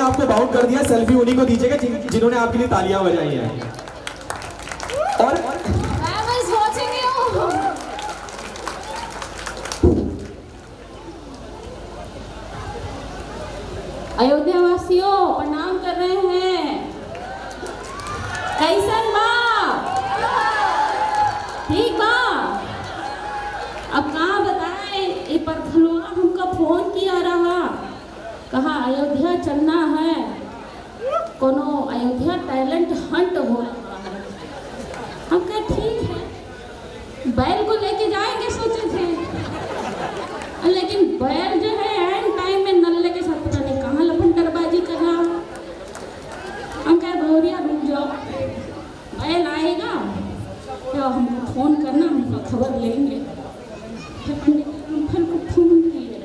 आपको बाउंड कर दिया, सेल्फी उन्हीं को दीजिएगा जिन्होंने आपके लिए तालियां बजाई हैं। और अयोध्या वासियों प्रणाम कर रहे हैं। कैसन माँ? ठीक माँ? अब कहाँ बताएं, ये प्रफुल्ला हमको फोन किया रहा, कहा अयोध्या चलना है, कोनो अयोध्या टैलेंट हंट हो रहा है। हम कहे ठीक है, बैल को लेके जाएंगे सोचे थे, लेकिन बैल जो है एंड टाइम में नल्ले के साथ पता नहीं कहाँ लपंडरबाजी कर रहा। हम कहे गौरिया रुक जाओ, बैल आएगा तो हमको फोन करना, हमको खबर लेंगे। फिर पंडित रामफल को फोन किए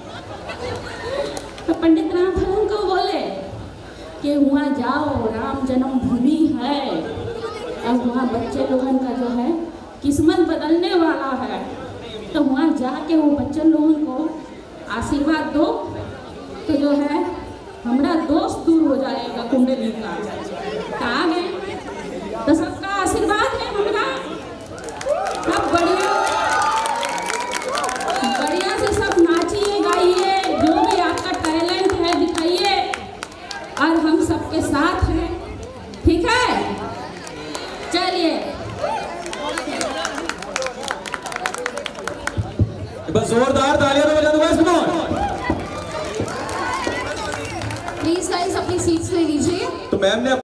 तो पंडित रामफल को बोले कि वहाँ जाओ, राम जन्मभूमि है, अब वहाँ बच्चे लोगों का जो है किस्मत बदलने वाला है, तो वहाँ जाके वो बच्चे लोगों को आशीर्वाद दो, तो जो है हमारा दोस्त दूर हो जाएगा कुंडली का। कहा गए तो सबका आशीर्वाद है हमारा, सब बढ़िया बढ़िया से सब नाचिए गाइए, जो भी आपका टैलेंट है दिखाइए, और हम सबके साथ हैं, ठीक है? चलिए बस जोरदार तालियां तो बजा दो बस। प्लीज गाइस अपनी सीट्स ले लीजिए। तो मैम ने